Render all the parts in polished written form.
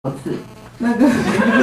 次，那个，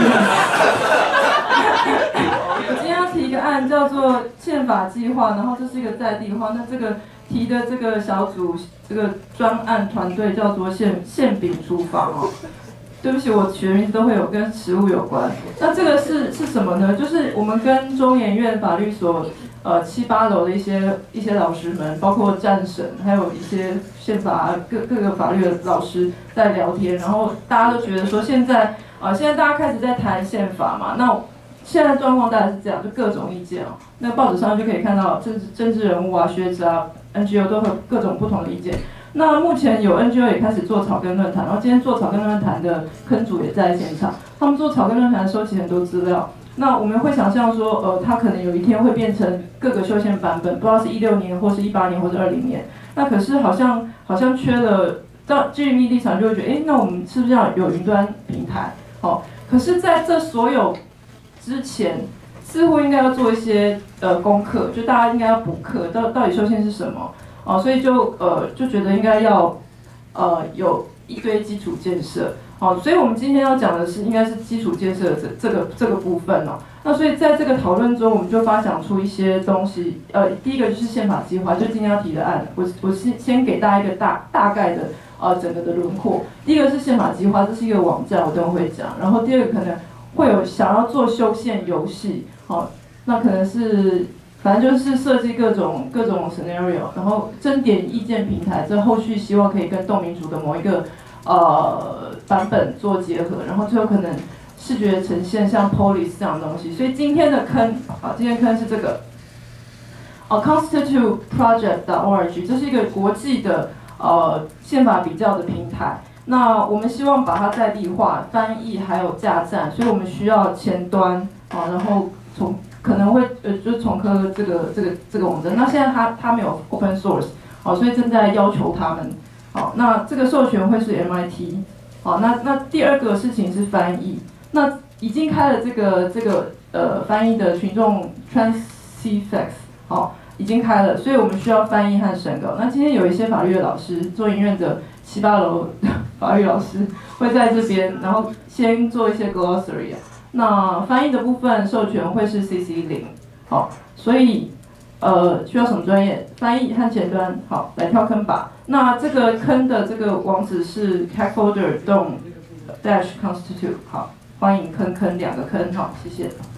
我今天要提一个案叫做宪法计划，然后这是一个在地化，那这个提的这个小组这个专案团队叫做宪饼厨房哦。对不起，我取的名字都会有跟食物有关。那这个是什么呢？就是我们跟中研院法律所7、8楼的一些老师们，包括战神，还有一些宪法各个法律的老师在聊天，然后大家都觉得说现在大家开始在谈宪法嘛，那现在状况大概是这样，就各种意见哦。那报纸上就可以看到政治人物啊、学者啊、NGO 都会有各种不同的意见。那目前有 NGO 也开始做草根论坛，然后今天做草根论坛的坑主也在现场。他们做草根论坛收集很多资料。那我们会想象说，它可能有一天会变成各个修宪版本，不知道是16年或是18年或是20年。那可是好像缺了，到基于密立场就会觉得，那我们是不是要有云端平台？哦，可是在这所有之前，似乎应该要做一些功课，就大家应该要补课，到底修宪是什么？哦，所以就觉得应该要有一堆基础建设，好，所以我们今天要讲的是应该是基础建设的这个部分哦。那所以在这个讨论中，我们就发想出一些东西，第一个就是宪法计划，就今天要提的案，我先给大家一个大概的整个的轮廓。第一个是宪法计划，这是一个网站，我等会会讲。然后第二个可能会有想要做修宪游戏，好，那可能是。反正就是设计各种 scenario， 然后征点意见平台，这后续希望可以跟动民主的某一个版本做结合，然后最后可能视觉呈现像 Polis 这样的东西。所以今天的坑，今天的坑是这个constituteproject.org， 这是一个国际的宪法比较的平台。那我们希望把它在地化、翻译还有架站，所以我们需要前端然后可能会就是重科这个网站，那现在它没有 open source， 所以正在要求他们，那这个授权会是 MIT， 那第二个事情是翻译，那已经开了这个翻译的群众 Transifex， 已经开了，所以我们需要翻译和审稿。那今天有一些法律的老师，中研院的7、8楼法律老师会在这边，然后先做一些 glossary。那翻译的部分授权会是 CC0， 好，所以需要什么专业？翻译和前端，好，来跳坑吧。那这个坑的这个网址是 CACfolder-constitute， 好，欢迎坑2个坑，好，谢谢。